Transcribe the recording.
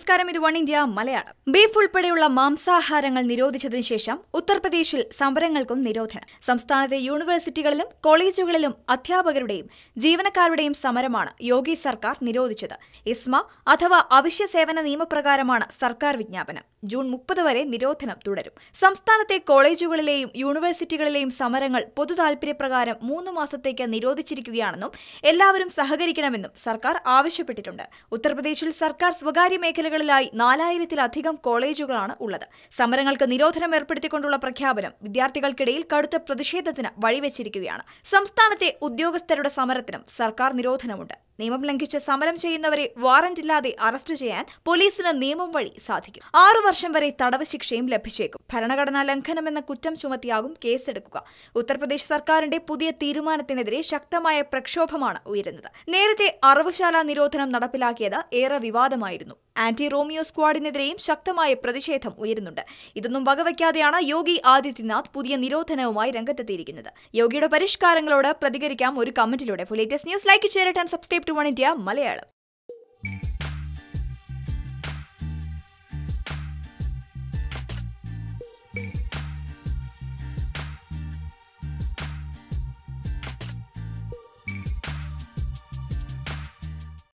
നമസ്കാരം, ഇത് Oneindia Malayalam. Beef ഉൾപ്പെടെയുള്ള മാംസാഹാരങ്ങൾ നിരോധിച്ചതിനു ശേഷം ഉത്തർപ്രദേശിൽ സമരങ്ങൾക്കും നിരോധനം. സംസ്ഥാനത്തെ യൂണിവേഴ്സിറ്റികളിലും കോളേജുകളിലും അധ്യാപകരുടെയും ജീവനക്കാരുടെയും സമരമാണ് യോഗി സർക്കാർ നിരോധിച്ചത്. ഇസ്മ അഥവാ അവശ്യ സേവന നിയമപ്രകാരമാണ് സർക്കാർ വിജ്ഞാപനം. ജൂൺ 30 വരെ നിരോധനം തുടരും. സംസ്ഥാനത്തെ കോളേജുകളിലെയും യൂണിവേഴ്സിറ്റികളിലെയും സമരങ്ങൾ പൊതുതാൽപര്യപ്രകാരം 3 മാസത്തേക്ക് നിരോധിച്ചിരിക്കുകയാണെന്നും എല്ലാവരും സഹകരിക്കണമെന്നും സർക്കാർ ആവശ്യപ്പെട്ടിട്ടുണ്ട്. ഉത്തർപ്രദേശിൽ സർക്കാർ സ്വകാര്യ മേഖലകളിലായി 4000-ത്തിലധികം കോളേജുകളാണ് ഉള്ളത്. സമരങ്ങൾക്ക് നിരോധനം ഏർപ്പെടുത്തിക്കൊണ്ടുള്ള പ്രഖ്യാപനം വിദ്യാർത്ഥികൾക്കിടയിൽ കടുത്ത പ്രതിഷേധത്തിന് വഴിവെച്ചിരിക്കുകയാണ്. സംസ്ഥാനത്തെ ഉദ്യോഗസ്ഥരുടെ സമരത്തിനും സർക്കാർ നിരോധനമുണ്ട്. നിയമം ലംഘിച്ച് സമരം ചെയ്യുന്നവരെ വാറന്റില്ലാതെ അറസ്റ്റ് ചെയ്യാൻ പോലീസിന് നിയമം വഴി സാധിക്കും. 6 വർഷം വരെ തടവ് ശിക്ഷയും ലഭിച്ചേക്കും. ഭരണഘടനാ ലംഘനമെന്ന കുറ്റം ചുമത്തിയാകും കേസെടുക്കുക. ഉത്തർപ്രദേശ് സർക്കാരിന്റെ പുതിയ തീരുമാനത്തിനെതിരെ ശക്തമായ പ്രക്ഷോഭമാണ് ഉയരുന്നത്. നേരത്തെ അറവുശാല നിരോധനം നടപ്പിലാക്കിയത് ഏറെ വിവാദമായിരുന്നു. ആന്റി റോമിയോ സ്ക്വാഡിനെതിരെയും ശക്തമായ പ്രതിഷേധം ഉയരുന്നുണ്ട്. ഇതൊന്നും വകവയ്ക്കാതെയാണ് യോഗി ആദിത്യനാഥ് പുതിയ നിരോധനവുമായി രംഗത്തെത്തിയിരിക്കുന്നത്. യോഗിയുടെ പരിഷ്കാരങ്ങളോട് പ്രതികരിക്കാം ഒരു കമന്റിലൂടെ. Latest news like, share and subscribe to Oneindia Malayalam.